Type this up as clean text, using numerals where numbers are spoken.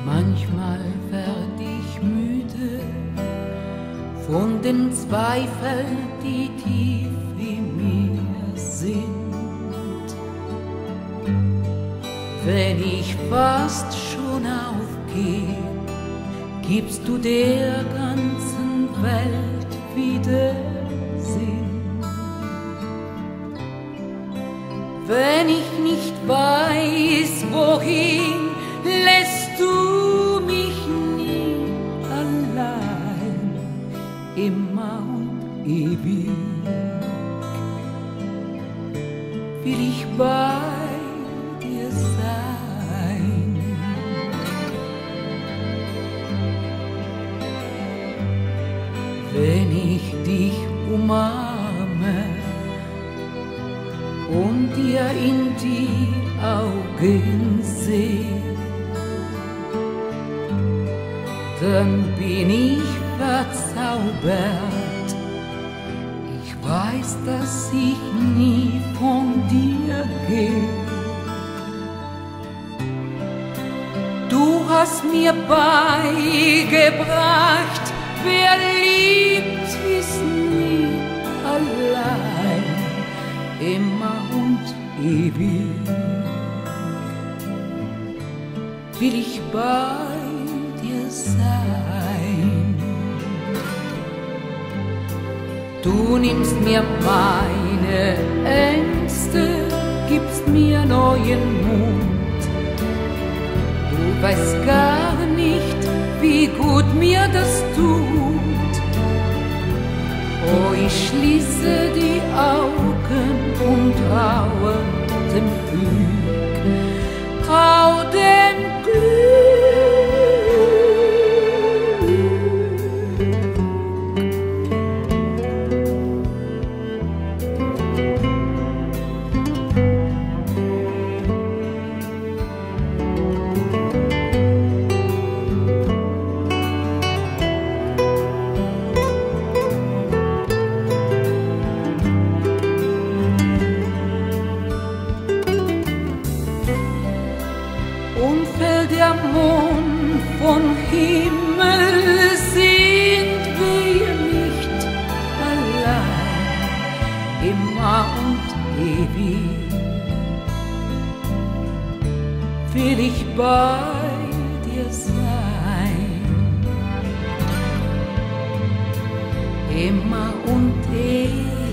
Manchmal werd ich müde von den Zweifeln, die tief in mir sind. Wenn ich fast schon aufgehe, gibst du der ganzen Welt wieder Sinn. Wenn ich nicht weiß, wohin, lässt du mich nie allein, immer und ewig will ich bei dir sein. Wenn ich dich umarme und dir in die Augen seh, dann bin ich verzaubert. Ich weiß, dass ich nie von dir geh. Du hast mir beigebracht, wer liebt, ist nie allein, immer und ewig will ich bei dir sein. Du nimmst mir meine Ängste, gibst mir neuen Mut. Du weißt gar nicht, wie gut mir das tut. Oh, ich schließe die Augen und traue dem Glück, trau dem Glück. Und fällt der Mond vom Himmel, sind wir nicht allein, immer und ewig will ich bei dir sein, immer und ewig.